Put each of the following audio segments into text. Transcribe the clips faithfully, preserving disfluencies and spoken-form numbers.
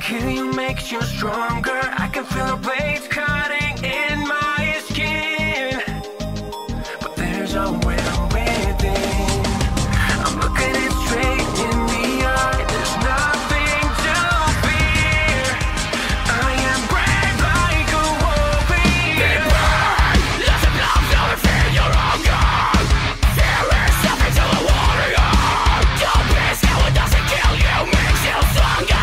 Kill you makes you stronger. I can feel the blades cutting in my skin, but there's a will within. I'm looking it straight in the eye. There's nothing to fear. I am brave like a warrior. Let the blood flow and feel your hunger. Fear is something to a warrior. Don't be scared, it doesn't kill you, makes you stronger.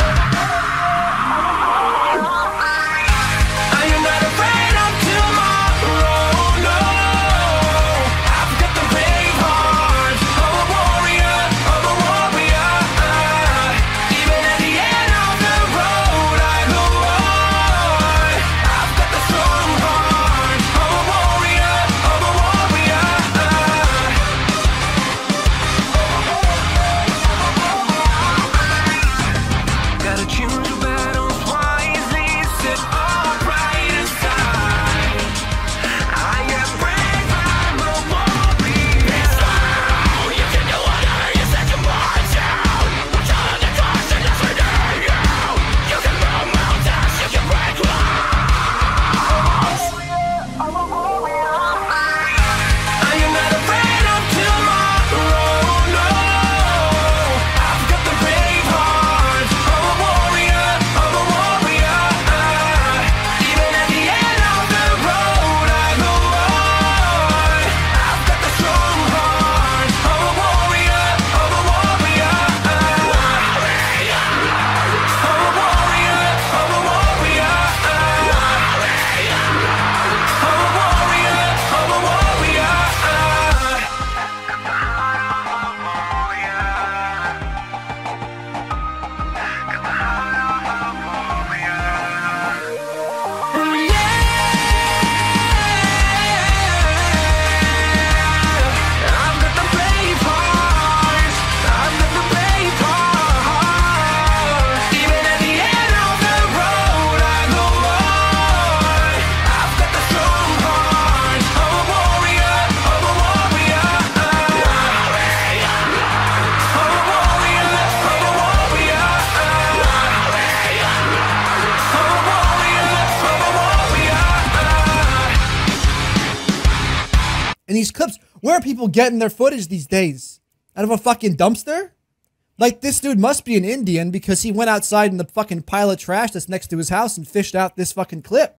In these clips, where are people getting their footage these days? Out of a fucking dumpster? Like, this dude must be an Indian because he went outside in the fucking pile of trash that's next to his house and fished out this fucking clip.